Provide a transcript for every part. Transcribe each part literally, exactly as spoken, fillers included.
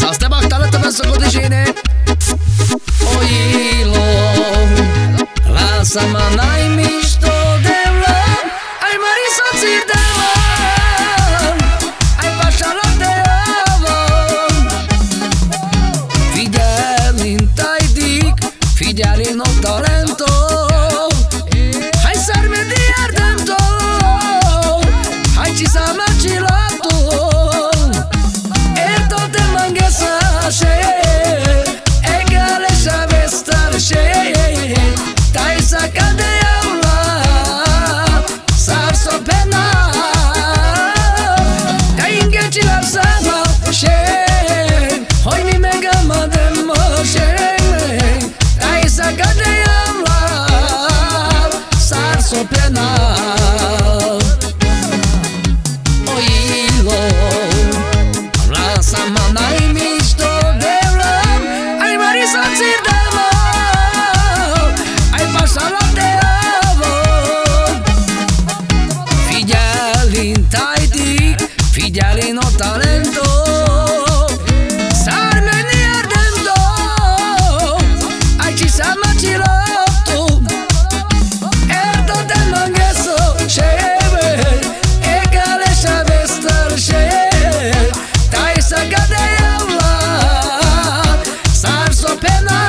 Asta bactală te să cu dejine. Oilo, lasă-mă, n-ai mișto de lăm. Ai mări soții de lăm. Ai pașalot de avon. Fidel in tajdik, fidel in o talento. Hai să-mi diardento. Hai ci să mă cilato. E tot de manghesa și egale și-ave star și tai să cade aula s-ar sopena tai ingeci la sama și hoi mi mega mă de moșe tai să cade aula s-ar sopena. Oilo, lasă-mă, n-ai mișto de lăm. Ai mări soții de lăm. Ai pașalot de avon. Fidel in tajdik, fidel in o talento. S-arme ni ardendo. Ai ci să mă cilotu. Erdo de mangheso șeve. Egale și-ave star și tai să cade aula s-ar sopena.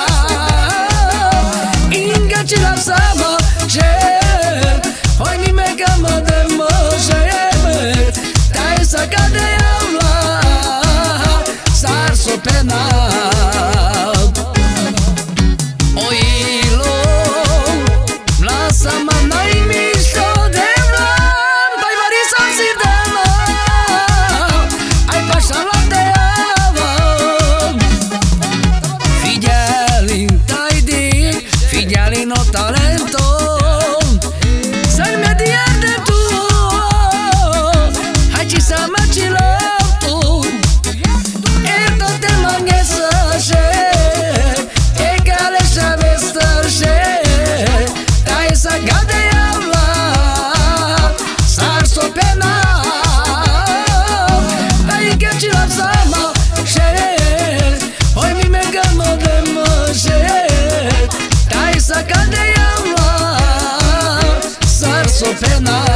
Ingeci la sama și hoi ni mega mă de moșe tai să cade aula s-ar sopena. Oilo, lasă-mă, n-ai mișto de lăm. Tai mări soții de lăm. Ai pașalot de avon. Fidel in tajdik, fidel in o talento. Să-mi diarde tu. Hai ci să mă cilotu. E tot de manghesa și egale și-ave star și tai să cade aula s-ar sopena. Tai ingeci la sama și hoi mi mega mă de moșe tai să cade aula s-ar sopena.